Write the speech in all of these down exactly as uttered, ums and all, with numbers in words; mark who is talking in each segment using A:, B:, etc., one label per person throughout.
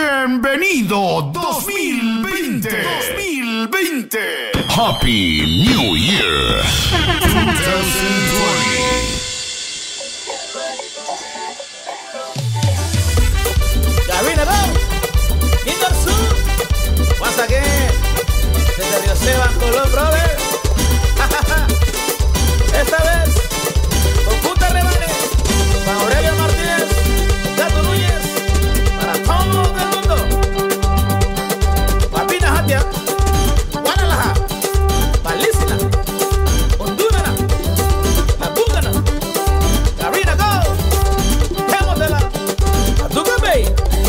A: Bienvenido dos mil veinte. dos mil veinte. Happy New Year. twenty twenty.
B: Cabina dos. Indoor Sur. Once again. Desde Río Seban, Colón, brother. Esta vez, con Punta Rebane, para Aurelio Martínez, Gato Núñez, para todo el mundo. Guapina Jatia, Guadalajara, Palísila, Honduras, La Búgana, Cabina Go, Quémotela, Atuca Bay.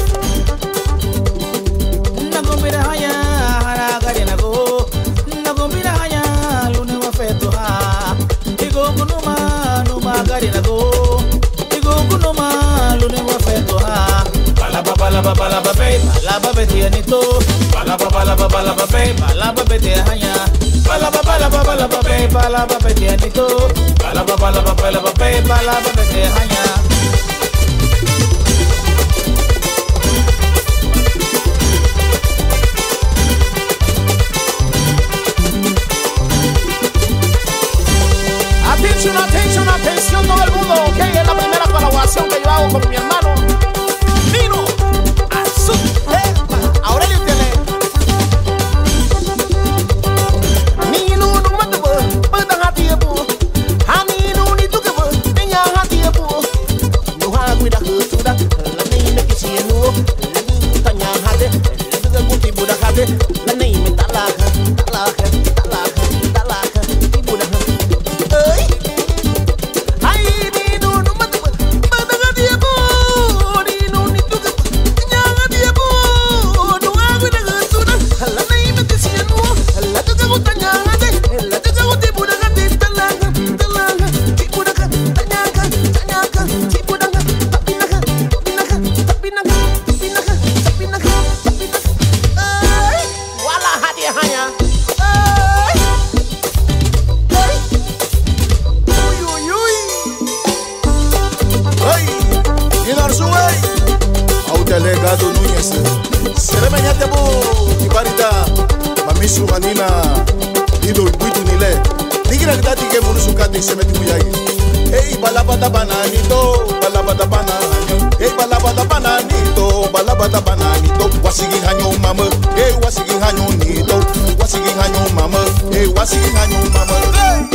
B: Nago mira haya, hara garina go, nago mira haya, lune wa feto ha. Igo kunuma, numa garina go, igo kunuma, lune wa feto ha. Balaba balaba balaba bay, balaba beti anito, balaba balaba balaba bay, balaba beti hanya, balaba balaba balaba bay, balaba beti anito, balaba balaba balaba bay, balaba beti hanya.
C: Atención, atención, atención todo el mundo, ok, es la primera colaboración que yo hago con mi hermano Nino Azul, eh, Aurelio Tele. Nino no mata bo, mata hatia bo, Nino ni tu que bo, niña hatia bo. No ha cuida cultura, la niña que si no, la niña tanya hade, la de multi buda hade, la niña talaka, talaka, talaka, talaka, buda.
D: Gato Núñez, será mañana bo kibarita, mami suganina, ido ibuitu nile. Digira que dati que munu sukati se meti muyagi. Hey balabata bananito, balabata bananito. Hey balabata bananito, balabata bananito. Wasigi hanyo mama, hey wasigi hanyo nito, wasigi hanyo mama, hey wasigi hanyo mama. Hey.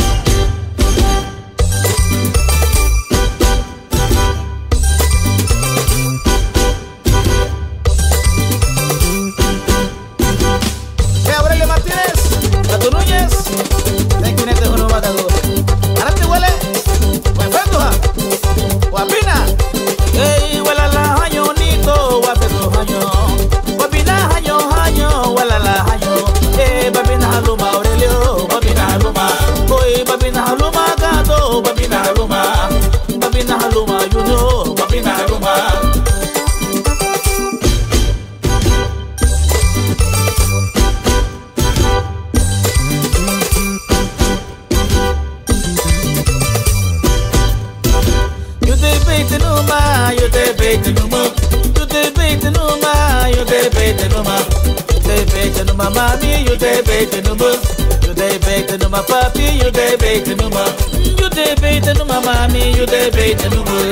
B: Mommy, you dey bait no more. You dey bait no more, papi. You dey bait no more. You dey bait no more, mommy. You dey bait no more.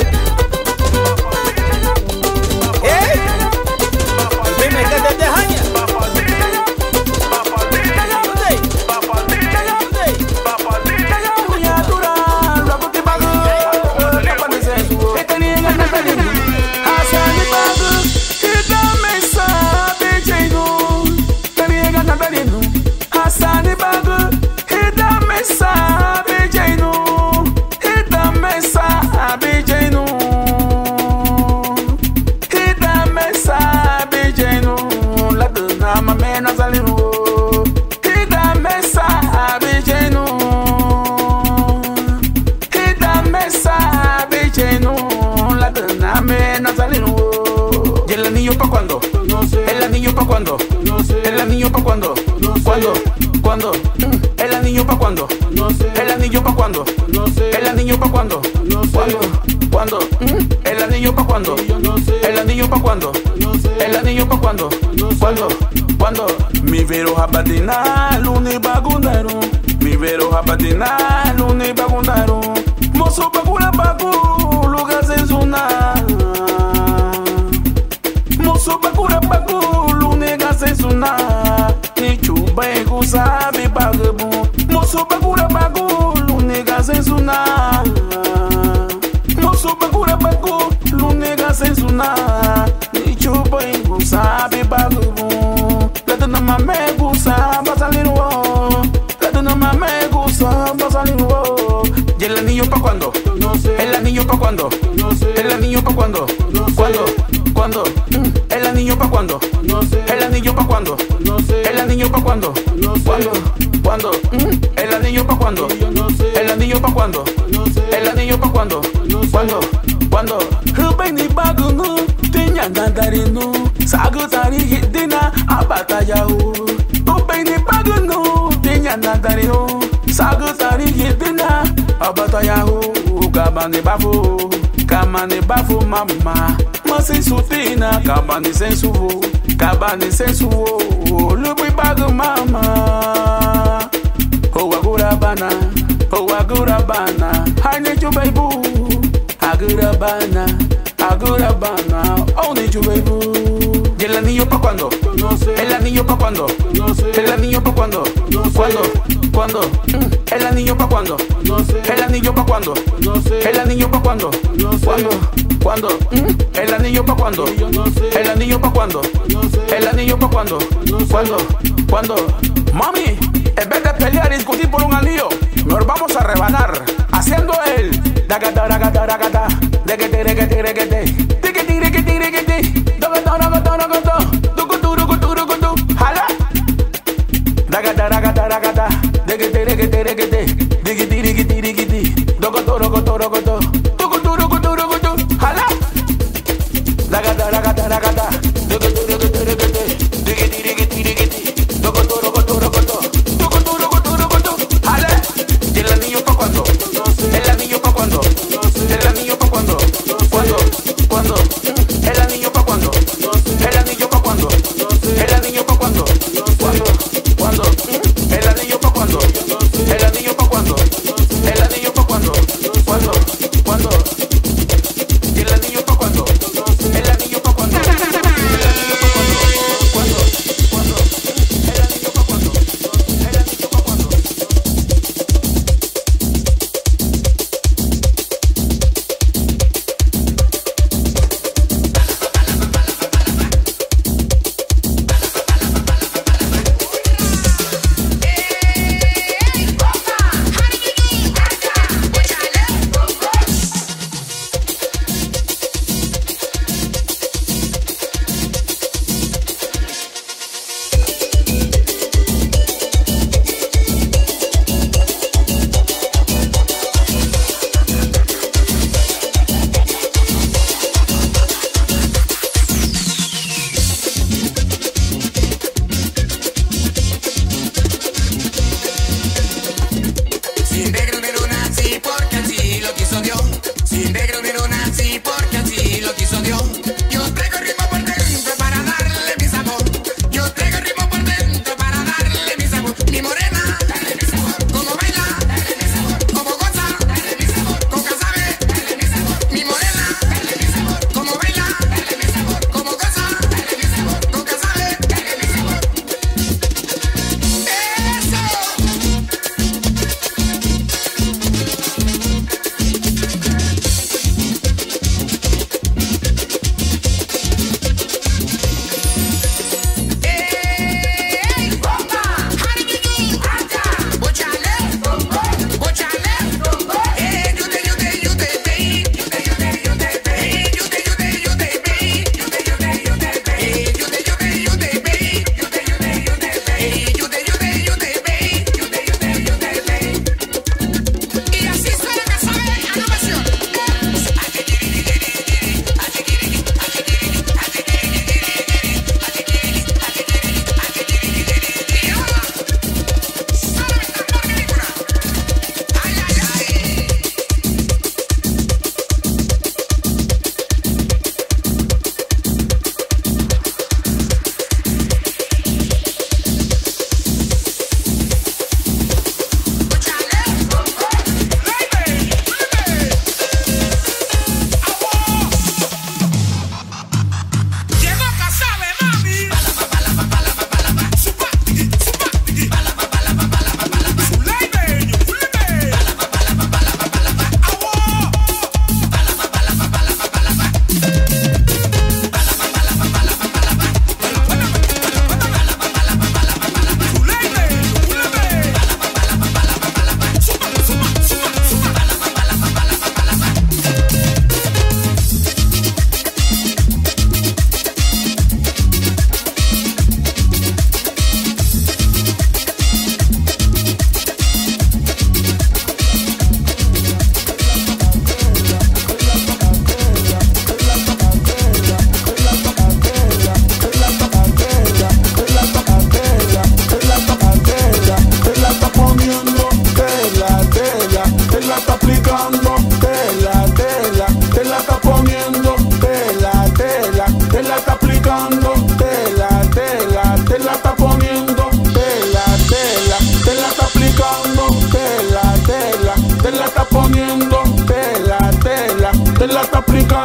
B: Hey, you make a de hanya.
C: ¿El anillo pa' cuándo? No sé. ¿El anillo pa' cuándo? No sé. ¿El anillo pa' cuándo? No sé. ¿Cuándo? ¿Cuándo? ¿El anillo pa' cuándo? No sé. ¿El anillo pa' cuándo? No sé. ¿El anillo pa' cuándo? No sé. ¿Cuándo? ¿Cuándo? ¿El anillo pa' cuándo? Yo no sé. ¿El anillo pa' cuándo? No sé. ¿El anillo
E: anillo pa' cuando, cuando, cuando. Mi vero japatina, luni bagundaro. Mi vero japatina, luni bagundaro. Mozo bagula bagu, lugar sem zuna. Mozo bagula bagu, lugar sem zuna. Ni chuba e gusabe bagabu. Mozo bagula bagu, lugar sem zuna. Mozo bagula bagu, lugar sem zuna. Ni chuba e gusabe bagabu. Na mame gusa, basalir wo. La na mame gusa, basalir wo. ¿Y el anillo pa' cuando? No sé. ¿El anillo pa' cuando? No sé. ¿El anillo pa' cuando? No sé. ¿Cuándo? ¿Cuándo? Mm. ¿El anillo pa' cuando? No sé. ¿El anillo pa' cuando? No sé. ¿El anillo pa' cuando? No sé. ¿Cuándo? ¿Cuándo? Mm. ¿El anillo pa' cuando? No sé. ¿El anillo pa' cuando? No sé. ¿El anillo pa' cuando? No sé. ¿Cuándo? ¿Cuándo? Rubeni bagunu, tinya nandarinu. Sagu tari hidina abatayahu. Rubeni bagunu, tinya nandarinu. Sagu tari hidina abatayahu. Kamani bafu, kamani bafu mama. Masi sutina, kamani sensuvu, kamani sensuvu. Lubi bagu mama. Ho agura bana, ho agura bana. I need you baby. Agura bana, agura bana. Oh need you baby. ¿Y el anillo pa' cuando? No sé. ¿El anillo pa' cuando? No sé. ¿El anillo pa' cuando? No sé. ¿Cuándo? ¿Cuándo? Mm. ¿El anillo pa' cuando? No sé. ¿El anillo pa' cuando? No sé. ¿El anillo pa' cuando? No sé. ¿Cuándo? ¿Cuándo? Mm. ¿El anillo pa' cuando? No sé. ¿El anillo pa' cuando? No sé. ¿El anillo pa' cuando? No sé. ¿Cuándo? ¿Cuándo? Mami, en vez de pelear y discutir por un anillo, nos vamos a rebanar haciendo el dagata dagata dagata degete degete degete degete degete degete dagata dagata dagata dugutu dugutu dugutu hala dagata dagata dagata degete degete degete degete degete degete dugutu dugutu dugutu dugutu dugutu dugutu hala dagata dagata dagata dugutu dugutu dugutu degete degete degete dugutu dugutu dugutu dugutu dugutu dugutu hala. ¿Y el anillo pa' cuando? El anillo pa' cuando? El anillo pa' cuando?